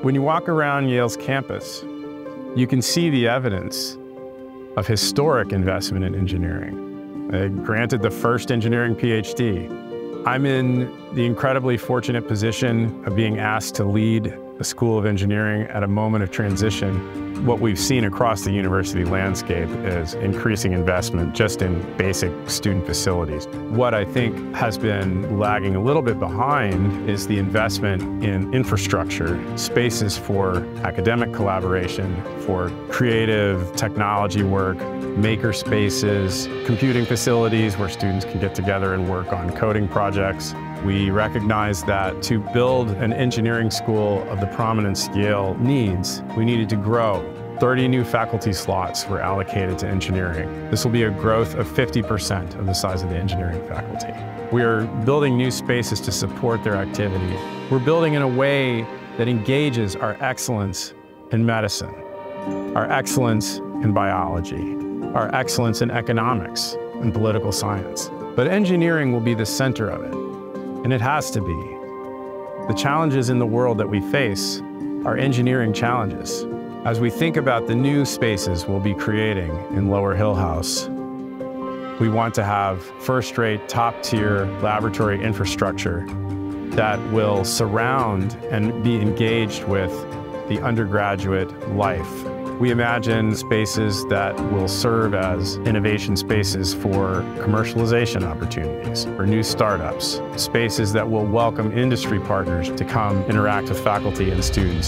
When you walk around Yale's campus, you can see the evidence of historic investment in engineering. They granted the first engineering PhD. I'm in the incredibly fortunate position of being asked to lead a School of Engineering at a moment of transition. What we've seen across the university landscape is increasing investment just in basic student facilities. What I think has been lagging a little bit behind is the investment in infrastructure, spaces for academic collaboration, for creative technology work, maker spaces, computing facilities where students can get together and work on coding projects. We recognize that to build an engineering school of the prominence Yale needs, we needed to grow. 30 new faculty slots were allocated to engineering. This will be a growth of 50% of the size of the engineering faculty. We are building new spaces to support their activity. We're building in a way that engages our excellence in medicine, our excellence in biology, our excellence in economics and political science. But engineering will be the center of it. And it has to be. The challenges in the world that we face are engineering challenges. As we think about the new spaces we'll be creating in Lower Hill House, we want to have first-rate, top-tier laboratory infrastructure that will surround and be engaged with the undergraduate life. We imagine spaces that will serve as innovation spaces for commercialization opportunities, for new startups, spaces that will welcome industry partners to come interact with faculty and students.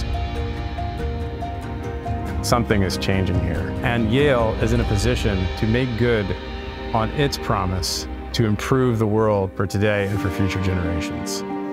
Something is changing here, and Yale is in a position to make good on its promise to improve the world for today and for future generations.